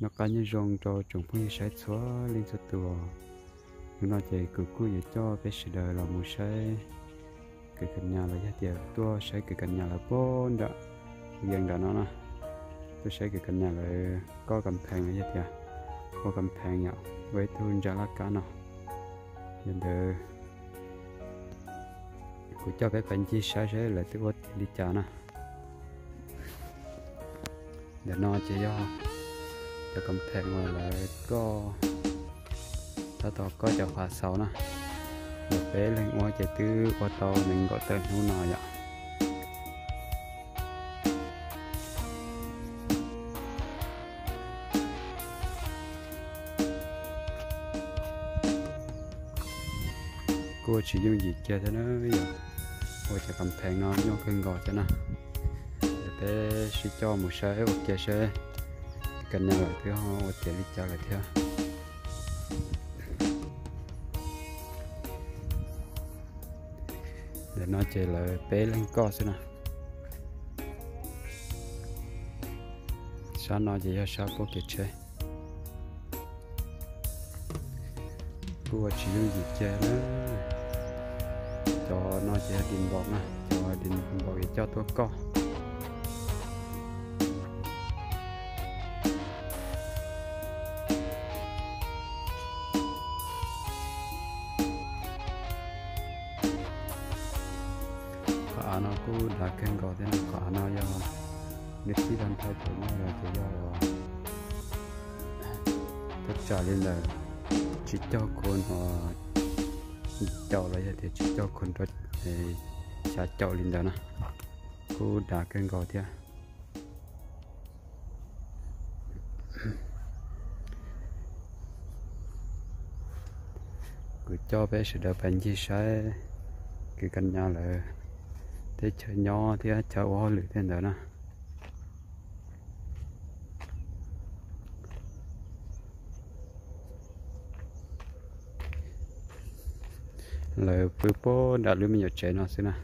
nó cá nhân rong cho trồng phong sai xóa lên cho tùa nhưng nó chạy cứ cứ vậy cho cái sự đời là một sai cái căn nhà là giá tiền tôi sai cái căn nhà là bốn đó dân đó nó nè tôi sai cái căn nhà là có cầm thang là giá tiền có cầm thang nhở với thun ra lá cá nào dân đời của cho cái phần chi sai sẽ là tôi đi chợ nè để nó chỉ cho cầm thang mà là có tao có cho khóa sáu nè một bé lên ngoài chạy từ qua tàu mình gọi tên hôm nào vậy cô chỉ dùng gì chơi cho nó bây giờ cô sẽ cầm thang nó nhau cân gọi cho nó bé sẽ cho một xe ok xe cần nhau lại thứ hai ok đi cho lại theo để nó chơi là bé lên co xem nào sao nó chỉ sao có thể chơi cô chỉ dùng gì chơi nữa cho nó chơi điện bọt nè cho điện bọt cho tôi co nó cũng đã khen gọi thế nào cả nó do biết chỉ đang thay đổi nó là chỉ do tất cả lên là chỉ cho con họ cho lại thì chỉ cho con rất thì sẽ cho lên đó nè cô đã khen gọi thế cứ cho bé sự đỡ bệnh gì sai cái căn nhà là thế chơi nhỏ thì chơi hoa lửa thế đó nè lời bữa bố đã lưu mình nhớ chơi nó xí nè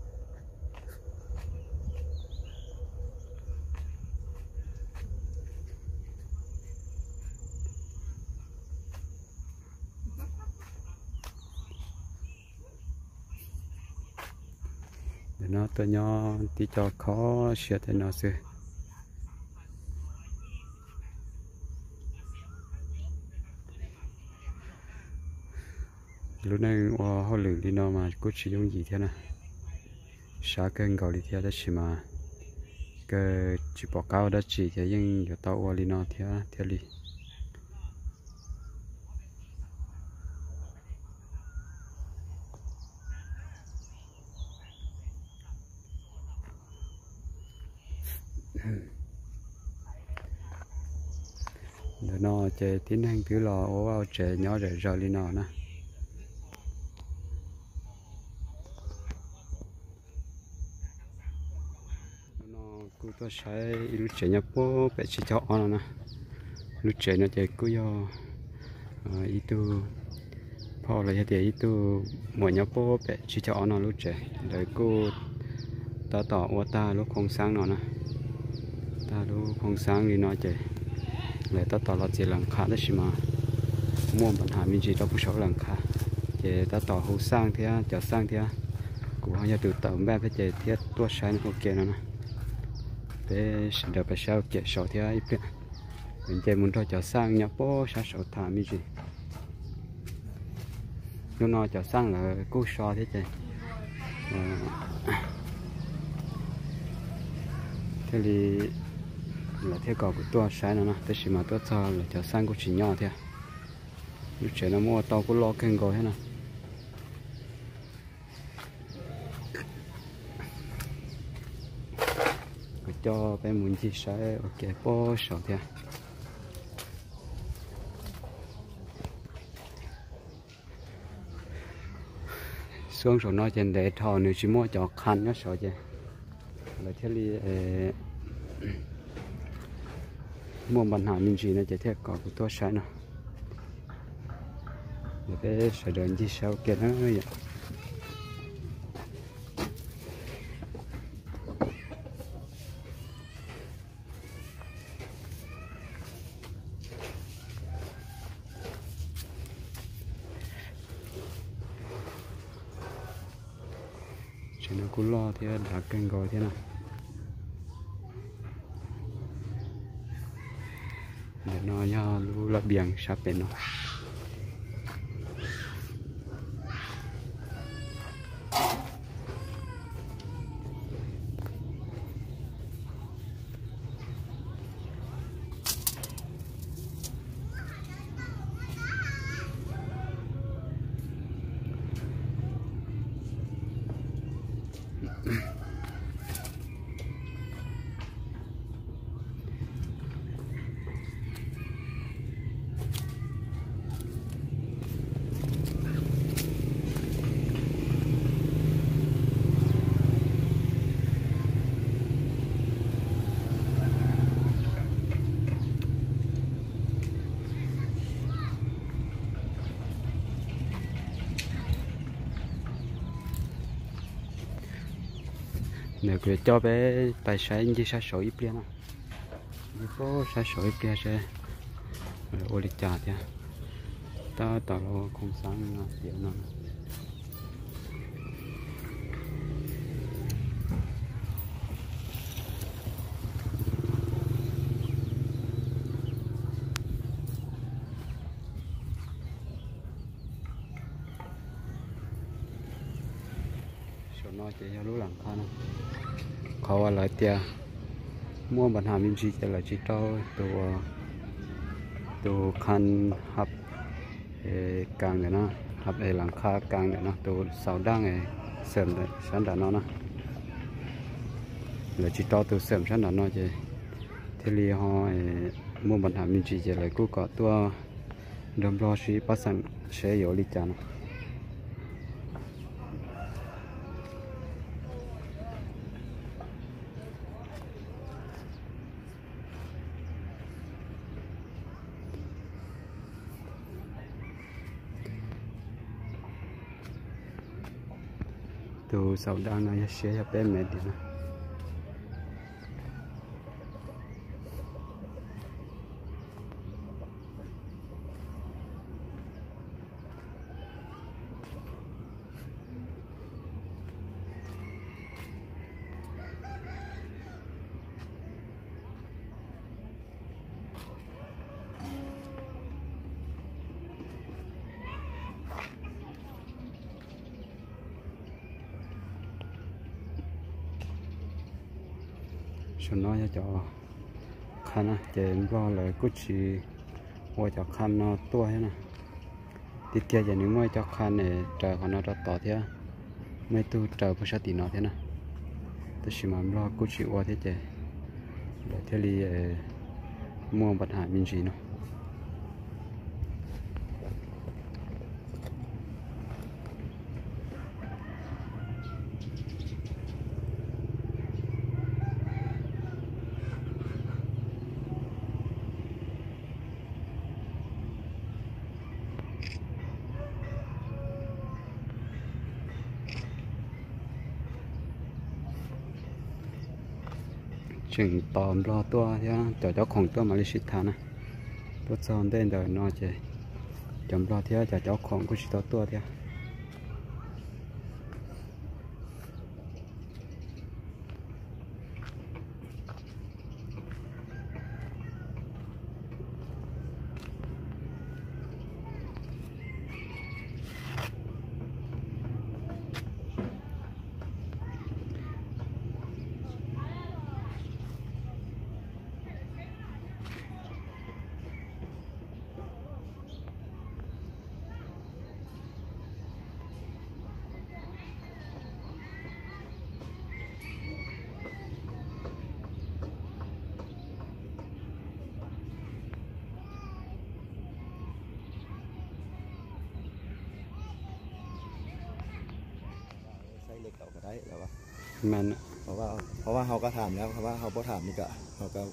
để nó tôi nhỏ thì cho khó sửa thế nó xí lúc này họ lử đi nó mà có sử dụng gì thế này sáng cơn gọi đi theo đó chỉ mà cái chỉ bỏ cao đó chỉ thì nhưng giờ tao qua đi nó theo đi để nó chơi tiến hành cứ lò ố ao chơi nhỏ rồi đi nó nè nó cứ tôi sẽ lúc chơi nhập bố bé chỉ cho nó nè lúc chơi nó chơi cứ do ý tu phò là thế ý tu mỗi nhập bố bé chỉ cho nó lúc chơi rồi cô ta tỏ qua ta lúc không sáng nó nè ta lúc không sáng đi nó chơi lại ta tỏ là chỉ làm khá đó mà mua bản hàng mình chỉ cho phụ số làm khá chỉ ta tỏ hậu sang thế cho sang thế của họ nhà từ tàu bé phải chạy thiết tua sáng ok nó nè để được phải sao chạy số thế ấy biết mình chạy muốn cho sang nhà bố sao số thả mình gì lúc nào cho sang là cố so thế chạy thế thì là theo cầu của tôi sai nó thế mà tôi cho là cho sang của chỉ nhỏ thế lúc trẻ nó mua tàu của lo kênh gọi thế nào cho bé muốn chia sẻ ok bố sợ thế xuống rồi nói trên để thò nếu chỉ mua cho khăn nó sợ chứ là thế thì mua bản hàng mình chỉ là chỉ theo có của tôi sai nó để cái sẽ đến gì sau kia nó vậy chỉ nó cú lo thì đã kênh gọi thế nào để nó nhau lú là biển sắp đến nó nếu cứ cho bé tài sản như sa sỏi ít liền à, như có sa sỏi ít kia sẽ ô lịch trả thì ta tạo lo không sáng tiền nào nó chỉ cho lúa làm khănเขาอะไรเตียมั่วปัญหามินจีจะอะไรจีโต้ตัวคันหับกลางเนี่ยนะหับหลังคากลางเนี่ยนะตัวเสาดั้งเสริมชั้นด่านnó làจีโต้ตัวเสริมชั้นด่านnóจะที่เรียกมั่วปัญหามินจีจะอะไรกูก็ตัวเดิมรอชีปัสสันเสียอยู่ลิจานะตัวสาวดางน่าจะเสียจะเป็นเม็ดดีนะฉันน้อยจะคันนะเจนก็เลยกุชีว่าจะคันนอตัวใช่ไหมติดเกียร์อย่างนี้ไม่จะคันเนี่ยเจอคันนอต่อเท่าไม่ตู้เจอผู้ชายตีนอเท่านะแต่ชิมันรอกุชีว่าเท่าเจเดี๋ยวเท่านี้ม่วงปัญหามินจีเนาะchừng tòm lo tua nhá choของตัวมาลิชิตานะตัวซอนเดินเดินนอเจจำรอเที่ยวจะเจ้าของกุชิตตัวเที่ยวมันเพราะว่าเขาก็ถามแล้วเพราะว่าเขาพอถามนี่ก็เขาก็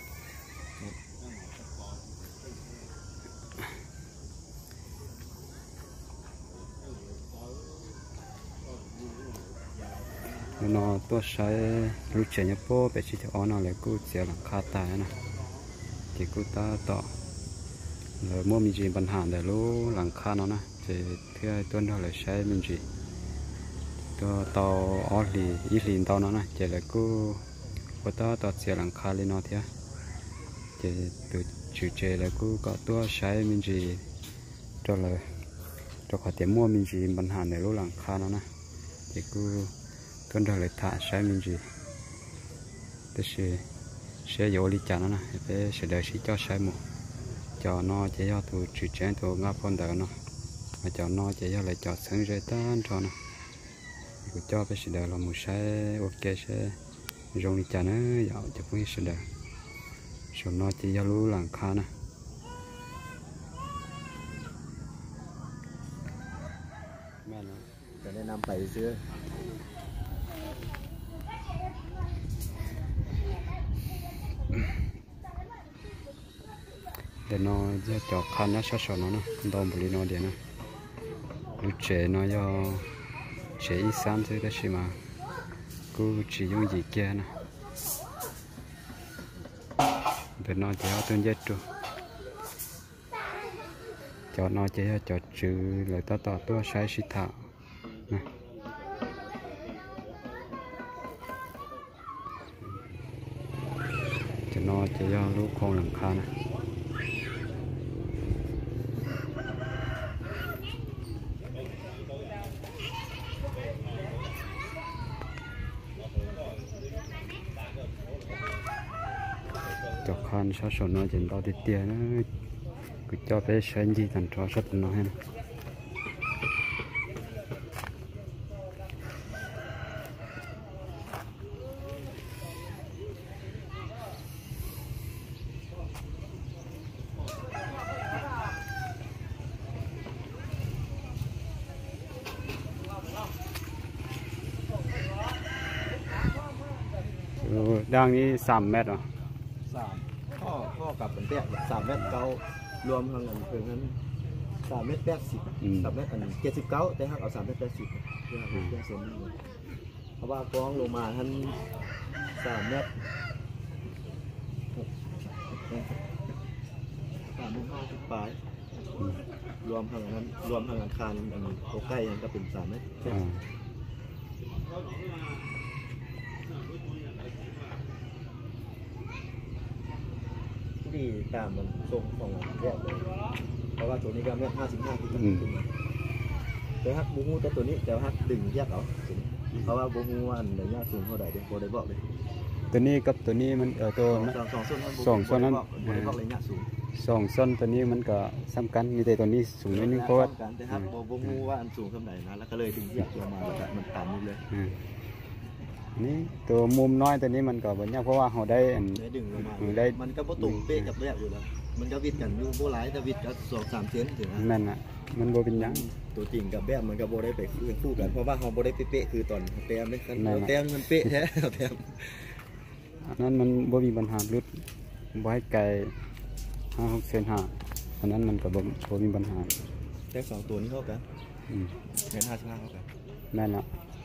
นอตัวใช้รู้เฉียนโป้ไปชิดอ้อนอะไรกูเสียหลังคาตายนะที่กูตาต่อแล้วมั่วมีจีปัญหาแต่รู้หลังคาเนาะนะจะเท่าต้นเท่าไรใช้มันจีตตัวเตาออหลีอีหลีนเตาเนาะนะเจแล้วกูว่าตัวเสียหลังคาเลยเนาะเทียเจตัวจุดเจแล้วกูก็ตัวใช้มินจีตัวเลยตัวขอเตรียมมั่วมินจีปัญหาในรูหลังคาเนาะนะเจกูต้นเลยถ่าใช้มินจีแต่ใช้โยลิจานะนะแต่ใช้เดี๋ยวใช้เจ้าใช้หมดเจ้าเนาะเจ้าตัวจุดเจนตัวงับพอนเดินเนาะmà cho nó chỉ là cho sáng rồi tan cho nó cứ cho cái sự đời là một sai ok sẽ dùng đi chả nữa dạo cho cái sự đời số nó chỉ cho lú làng kha nè mẹ nó จะแนะนำไปซื้อ để nó cho khăn nó sát nó đom bự nó để nó lúc trẻ nó do trẻ ít sáng thế đó mà cứ chỉ dùng gì kia nè để nó chỉ có tương chất rồi cho nó chỉ cho chữ lời ta tỏ tôi sai sĩ thảo nè cho nó chỉ do lúc con làm kha nè cho con sao số nó chỉ bao tiền nó cứ cho bé xem gì thành cho rất nó hen đang đi 3 mét rồi 3ข้อกับเป็นแปด3 เมตรเก้ารวมทั้งอันเพิ่งนั้น3 เมตร 80 3 เมตรอัน79แต่หักเอา3 เมตร 80เพื่อเส้นนี้เพราะว่ากองลงมาท่าน3 เมตร 3 เมตร 50 ปลายรวมทั้งนั้นรวมทั้งอาคารอันโตใกล้ยังก็เป็น3 เมตรที่ตามมันทรงของแยกเลยเพราะว่าตัวนี้ก็เมตร 55ที่แต่ฮักบูฮูแต่ตัวนี้แต่ฮักดึงแยกเอาเพราะว่าบูฮูว่าอันระยะสูงเท่าไหร่เดี๋ยวโบได้บอกเลยตัวนี้กับตัวนี้มันตัวสองส่วนนั้น2 ส้นตัวนี้มันก็สำคัญมีแต่ตัวนี้สูงนิดนึงเพราะว่าแต่ฮักบูฮูว่าอันสูงเท่าไหร่นะแล้วก็เลยดึงแยกตัวมาแล้วมันต่ำเลยนี่ตัวมุมน้อยตัวนี้มันก็บ่ยากเพราะว่าเขาได้ดึงลงมาได้มันก็บ่ตรงเป๊ะกับแยกอยู่แล้วมันก็วิดกันอยู่บ่หลายแต่วิดก็2-3 เซนถึงนั่นน่ะมันบ่เป็นหยังตัวจริงกับแบบมันก็บ่ได้ไปคู่กันเพราะว่าเฮาบ่ได้เป๊ะคือตอนแต้มนี่แต้มมันเป๊ะแท้แต้มอันนั้นมันบ่มีปัญหาลึกบ่ให้ไกล5-6 เซนอันนั้นมันก็บ่มีปัญหาแต่2 ตัวนี้เท่ากันเมตร 55เท่ากันนั่นน่ะ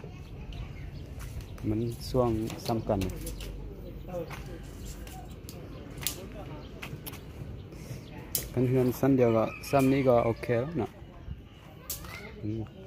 มันช่วงซ้ำกันกันเฮือนสั้นเดียวก็ซ้ำนี้ก็โอเคแล้วนะ